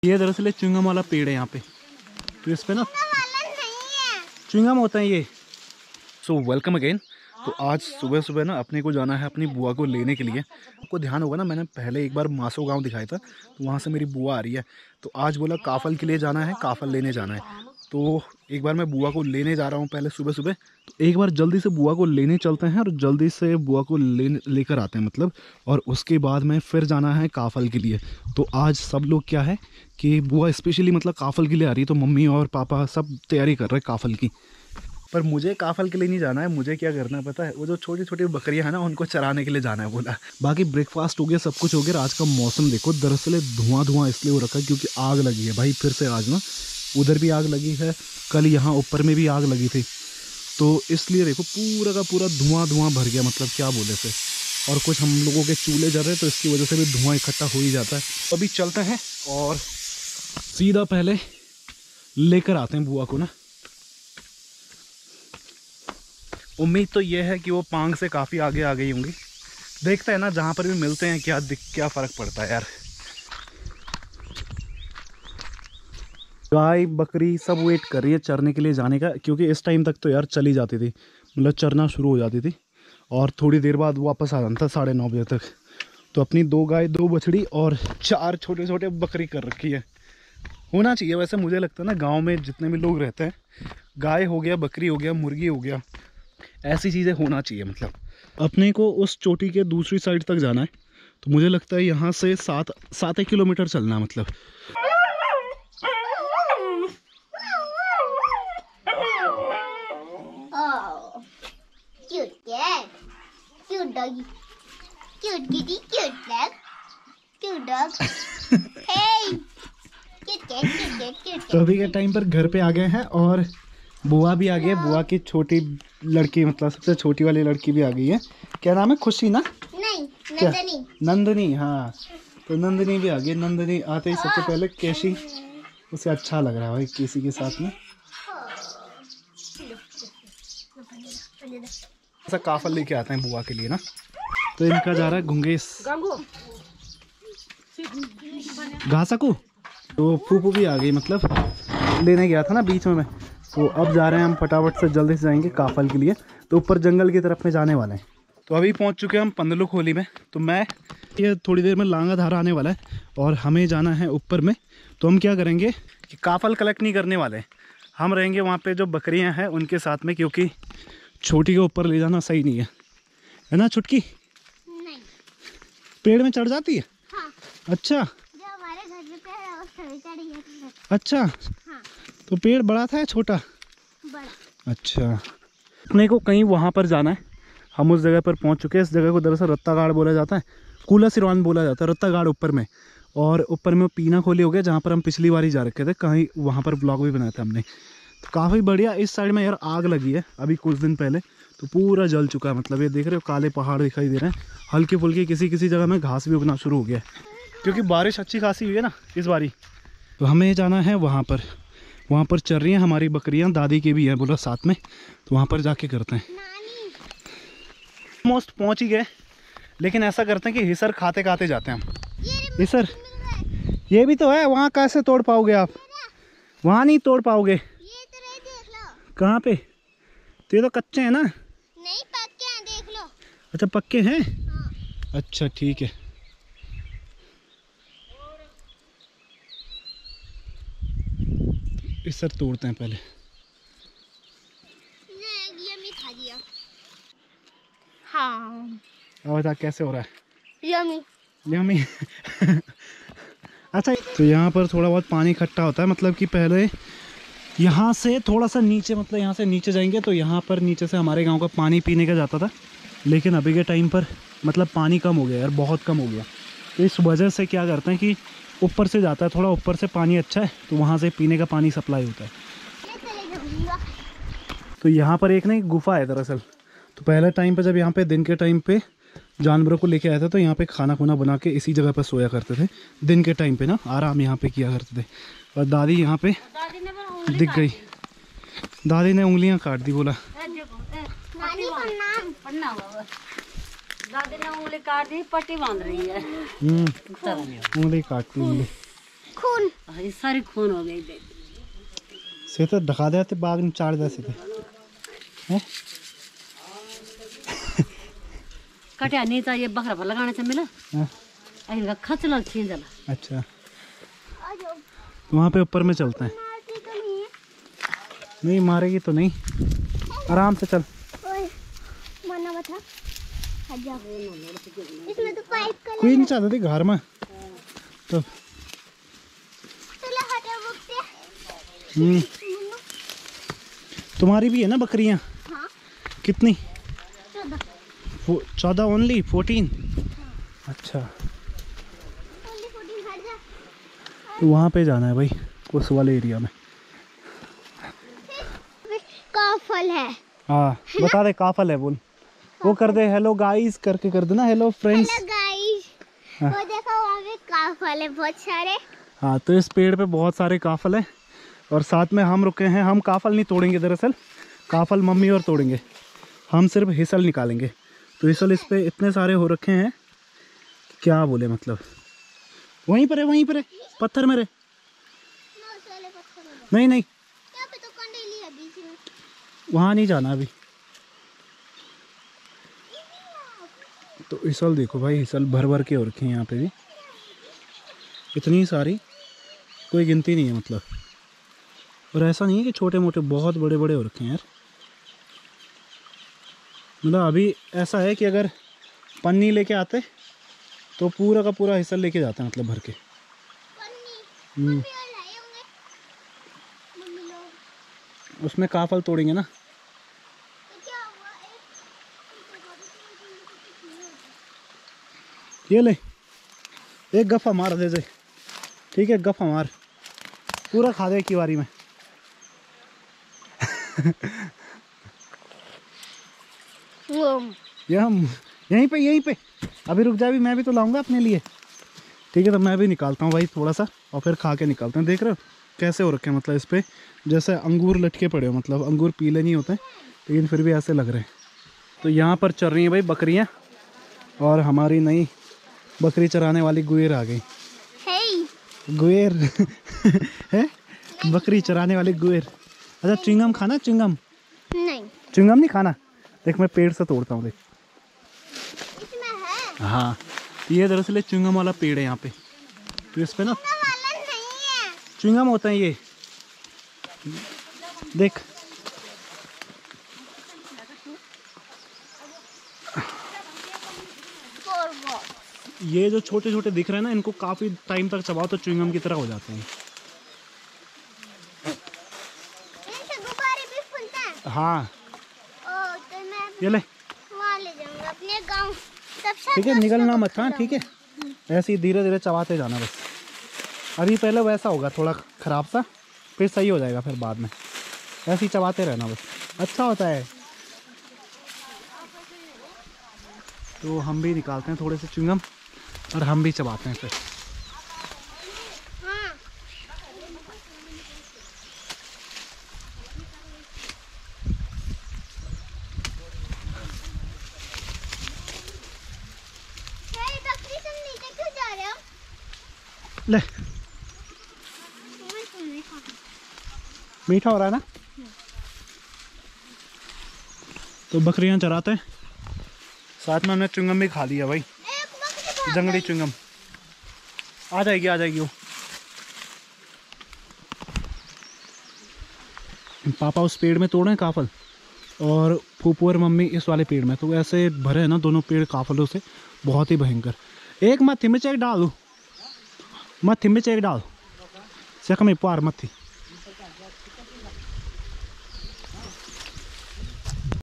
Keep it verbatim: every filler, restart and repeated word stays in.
ये दरअसल च्युइंगम वाला पेड़ है यहाँ पे, तो इस पे ना च्युइंगम होता है ये। So welcome again. तो आज सुबह सुबह ना अपने को जाना है अपनी बुआ को लेने के लिए। आपको ध्यान होगा ना, मैंने पहले एक बार मासो गांव दिखाया था, तो वहाँ से मेरी बुआ आ रही है। तो आज बोला काफल के लिए जाना है, काफल लेने जाना है। तो एक बार मैं बुआ को लेने जा रहा हूँ पहले सुबह सुबह। तो एक बार जल्दी से बुआ को लेने चलते हैं और जल्दी से बुआ को ले लेकर आते हैं मतलब, और उसके बाद में फिर जाना है काफल के लिए। तो आज सब लोग क्या है कि बुआ स्पेशली मतलब काफल के लिए आ रही है, तो मम्मी और पापा सब तैयारी कर रहे हैं काफल की। पर मुझे काफल के लिए नहीं जाना है, मुझे क्या करना है पता है, वो जो छोटी छोटी बकरियां हैं ना उनको चराने के लिए जाना है बोला। बाकी ब्रेकफास्ट हो गया, सब कुछ हो गया। आज का मौसम देखो, दरअसल धुआं धुआं इसलिए हो रखा है क्योंकि आग लगी है भाई फिर से आज ना। उधर भी आग लगी है, कल यहाँ ऊपर में भी आग लगी थी, तो इसलिए देखो पूरा का पूरा धुआं धुआं भर गया, मतलब क्या बोले से। और कुछ हम लोगों के चूल्हे जल रहे तो इसकी वजह से भी धुआं इकट्ठा हो ही जाता है। तो अभी चलते हैं और सीधा पहले लेकर आते हैं बुआ को ना। उम्मीद तो ये है कि वो पांग से काफ़ी आगे आ गई होंगी। देखते हैं ना जहाँ पर भी मिलते हैं क्या दिख क्या फ़र्क पड़ता है यार। गाय बकरी सब वेट कर रही है चरने के लिए जाने का, क्योंकि इस टाइम तक तो यार चली जाती थी, मतलब चरना शुरू हो जाती थी और थोड़ी देर बाद वापस आ जाता था साढ़े नौ बजे तक। तो अपनी दो गाय, दो बछड़ी और चार छोटे छोटे बकरी कर रखी है। होना चाहिए वैसे, मुझे लगता है ना गाँव में जितने भी लोग रहते हैं, गाय हो गया, बकरी हो गया, मुर्गी हो गया, ऐसी चीज़ें होना चाहिए। मतलब अपने को उस चोटी के दूसरी साइड तक जाना है, तो मुझे लगता है यहाँ से सात सात एक किलोमीटर चलना है मतलब। तो अभी के टाइम पर घर पे आ गए हैं और बुआ भी आ गई है। बुआ की छोटी लड़की, मतलब सबसे छोटी वाली लड़की भी आ गई है। क्या नाम है? खुशी ना? नहीं, नंदनी। नंदनी, हाँ। तो नंदनी भी आ गई। नंदनी आते ही सबसे पहले केशी, उसे अच्छा लग रहा है भाई केसी के साथ में। ऐसा काफल लेके आते हैं बुआ के लिए ना। तो इनका जा रहा है घुंगेस घासकू। तो फूफू भी आ गई, मतलब लेने गया था ना बीच में मैं। तो अब जा रहे हैं हम फटाफट से, जल्दी से जाएंगे काफल के लिए। तो ऊपर जंगल की तरफ में जाने वाले हैं। तो अभी पहुंच चुके हैं हम पंदलू खोली में। तो मैं ये थोड़ी देर में लांगा धारा आने वाला है और हमें जाना है ऊपर में। तो हम क्या करेंगे कि काफल कलेक्ट नहीं करने वाले, हम रहेंगे वहाँ पे जो बकरियाँ हैं उनके साथ में, क्योंकि छोटी के ऊपर ले जाना सही नहीं है, है ना छुटकी? नहीं। पेड़ में चढ़ जाती है? हाँ। अच्छा, जो हमारे घर में पेड़ है वो सभी चढ़ी है। अच्छा, हाँ। तो पेड़ बड़ा था या छोटा? बड़ा। अच्छा, अपने को कहीं वहाँ पर जाना है। हम उस जगह पर पहुँच चुके हैं। इस जगह को दरअसल रत्तागाड़ बोला जाता है, कूला सिरवान बोला जाता है, रत्तागाड़ ऊपर में। और ऊपर में पीना खोली हो गया, जहाँ पर हम पिछली बार ही जा रखे थे, कहीं वहाँ पर ब्लॉग भी बनाया था हमने। तो काफ़ी बढ़िया। इस साइड में यार आग लगी है अभी कुछ दिन पहले, तो पूरा जल चुका है। मतलब ये देख रहे हो काले पहाड़ दिखाई दे रहे हैं, हल्की फुल्की किसी किसी जगह में घास भी उगना शुरू हो गया है, क्योंकि बारिश अच्छी खासी हुई है ना इस बारी। तो हमें जाना है वहाँ पर, वहाँ पर चल रही हैं हमारी बकरियाँ, दादी के भी हैं बोला साथ में। तो वहाँ पर जाके करते हैं। ऑलमोस्ट पहुँच ही गए, लेकिन ऐसा करते हैं कि हिसर खाते खाते जाते हैं हम। हिसर ये भी तो है, वहाँ कैसे तोड़ पाओगे आप? वहाँ नहीं तोड़ पाओगे। कहाँ पे? तो ये तो कच्चे हैं ना? नहीं, पक्के हैं, देख लो। अच्छा पक्के हैं? हाँ। अच्छा ठीक है। इस सर तोड़ते हैं पहले। यम्मी खा लिया। हाँ। अब बता कैसे हो रहा है? Yummy yummy. अच्छा, तो यहाँ पर थोड़ा बहुत पानी इकट्ठा होता है, मतलब कि पहले यहाँ से थोड़ा सा नीचे, मतलब यहाँ से नीचे जाएंगे तो यहाँ पर नीचे से हमारे गांव का पानी पीने का जाता था। लेकिन अभी के टाइम पर मतलब पानी कम हो गया यार, बहुत कम हो गया। तो इस वजह से क्या करते हैं कि ऊपर से जाता है, थोड़ा ऊपर से पानी अच्छा है, तो वहाँ से पीने का पानी सप्लाई होता है। तो यहाँ पर एक ना गुफा है दरअसल। तो पहले टाइम पर जब यहाँ पे दिन के टाइम पे जानवरों को लेके आया था, तो यहाँ पे खाना खुना बना के इसी जगह पर सोया करते थे। दिन के टाइम पे ना आराम यहाँ पे किया करते थे। और दादी यहाँ पे दिख गई, दादी ने उंगलियां काट दी। बोला दादी ने उंगली काट दी, पट्टी बांध रही है। हम्म उंगली काट दी उंगली। खून ये सारे खून हो गए थे से तो ढका देते बाग में चार दे थे हैं कटिया नहीं था ये बकरा पर लगाने से मिला हां इनका खचला छीन जला। अच्छा वहाँ पे ऊपर में चलते हैं। नहीं मारेगी तो नहीं, आराम से चल। माना बता इसमें तो पाइप का कोई नहीं चाहता थी घर में तो हम्म तुम्हारी भी है ना बकरियां? हाँ। कितनी? चौदह ओनली फोर्टीन? अच्छा तो वहाँ पे जाना है भाई उस वाले एरिया में। काफल है। हाँ बता दे काफल है बोल। वो कर दे हेलो गाइस करके कर देना हेलो फ्रेंड्स। हेलो गाइस वो देखो वहाँ पे काफल है बहुत सारे। हाँ तो इस पेड़ पे बहुत सारे काफल है और साथ में हम रुके हैं। हम काफल नहीं तोड़ेंगे दरअसल, काफल मम्मी और तोड़ेंगे, हम सिर्फ हिसल निकालेंगे। तो हिसल इस पे इतने सारे हो रखे हैं क्या बोले मतलब। वहीं पर है वहीं पर है पत्थर में रहे। नहीं नहीं वहाँ नहीं जाना अभी। तो हिसल देखो भाई हिसल भर भर के हो रखे हैं यहाँ पे भी, इतनी सारी कोई गिनती नहीं है मतलब। और ऐसा नहीं है कि छोटे मोटे, बहुत बड़े बड़े हो रखे हैं यार। मतलब अभी ऐसा है कि अगर पन्नी लेके आते तो पूरा का पूरा हिस्सा लेके जाते हैं मतलब भर के। हम्म उसमें काफल तोड़ेंगे ना। ये ले एक गफा मार दे दे, ठीक है गफा मार पूरा खा दे की बारी में। ये हम यहीं पे यहीं पे अभी रुक जा, भी मैं भी तो लाऊंगा अपने लिए। ठीक है तो मैं भी निकालता हूँ भाई थोड़ा सा और फिर खा के निकालते हैं। देख रहे हो कैसे हो रखे हैं मतलब इस पे जैसे अंगूर लटके पड़े हो, मतलब अंगूर पीले नहीं होते लेकिन फिर भी ऐसे लग रहे हैं। तो यहाँ पर चल रही हैं भाई बकरियाँ और हमारी नई बकरी चराने वाली गुएर आ गई। hey. गुएर है बकरी चराने वाली गुएर। अच्छा चिंगम खाना? चिंगम नहीं, चिंगम नहीं खाना। देख मैं पेड़ से तोड़ता हूँ देख। इसमें है। हाँ ये दरअसल चिंगम वाला पेड़ है यहाँ पे। तो इस पे ना चिंगम होता है ये देख। ये जो छोटे छोटे दिख रहे हैं ना इनको काफी टाइम तक चबाओ तो च्युइंगम की तरह हो जाते हैं। इनसे गुब्बारे भी फूलते हैं। हाँ ओ, तो मैं ये ले वहाँ ले जाऊंगा अपने गांव। ठीक है निकलना मत। हाँ ठीक है ऐसे ही धीरे धीरे चबाते जाना बस। अभी पहले वैसा होगा थोड़ा खराब सा, फिर सही हो जाएगा, फिर बाद में ऐसे ही चबाते रहना बस, अच्छा होता है। तो हम भी निकालते हैं थोड़े से च्युइंगम और हम भी चबाते हैं फिर। हाँ। बकरी तुम नीचे क्यों जा रहे हो? ले मीठा हो रहा है ना। तो बकरियां चराते हैं साथ में हमने च्युइंगम भी खा लिया भाई, जंगली च्युइंगम। आ जाएगी आ जाएगी वो। पापा उस पेड़ में तोड़े हैं काफल और फूफू और मम्मी इस वाले पेड़ में। तो ऐसे भरे हैं ना दोनों पेड़ काफलों से, बहुत ही भयंकर। एक मत्थी में चेक डाल दो, मत्थी में चेक डाल से कमी पार मत्थी।